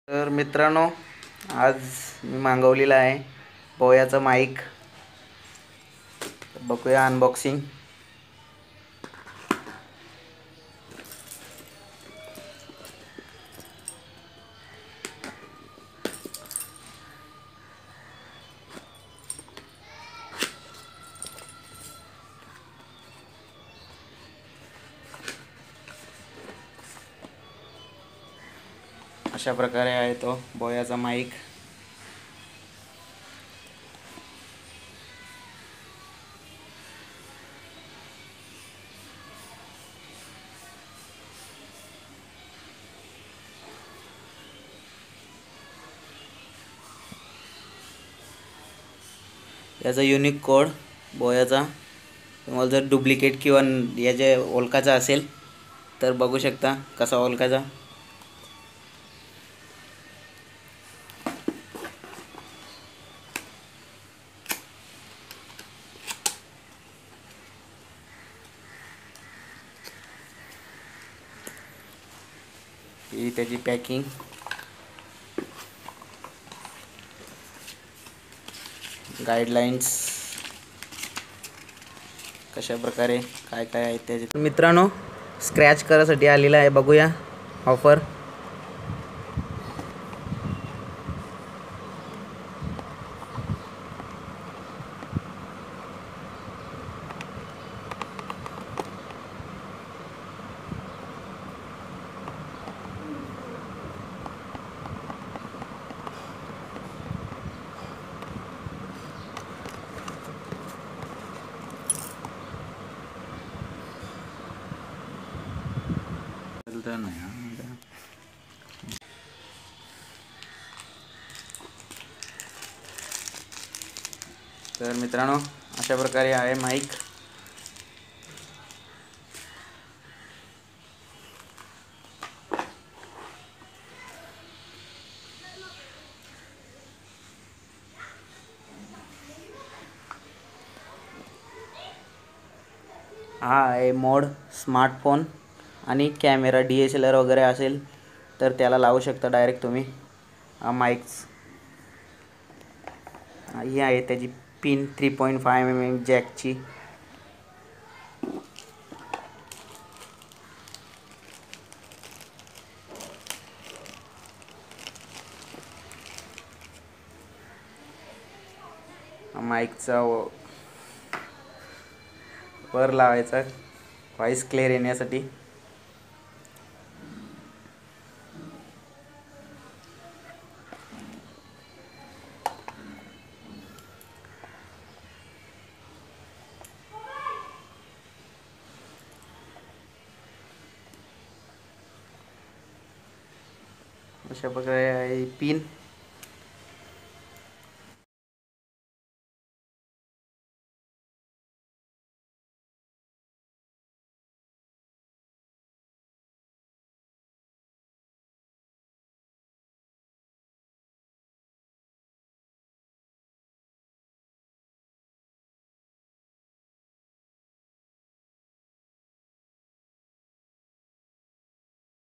तर मित्रांनो, आज मी मागवलेला आहे बोयाचा माईक. बघूया अनबॉक्सिंग. अशा प्रकारे आहे तो बोयाचा माईक. याचा युनिक कोड बोयाचा. तुम्हाला जर डुप्लिकेट किंवा याचे ओळखायचा असेल तर बघू शकता कसा ओळखायचा. ही त्याची पॅकिंग. गाईडलाइन्स कशा प्रकारे काय काय आहे त्याचे. मित्रांनो, स्क्रॅच करायसाठी आलेला आहे. बघूया ऑफर. तर मित्रांनो, अशा प्रकारे आहे माईक. हा आहे मोड स्मार्टफोन आणि कॅमेरा DSLR वगैरे असेल तर त्याला लावू शकता डायरेक्ट तुम्ही. माईक्स ही आहे त्याची पिन 3.5 mm जॅकची. माईकचा वर लावायचा व्हॉइस क्लिअर येण्यासाठी. अशा प्रकारे आहे पिन.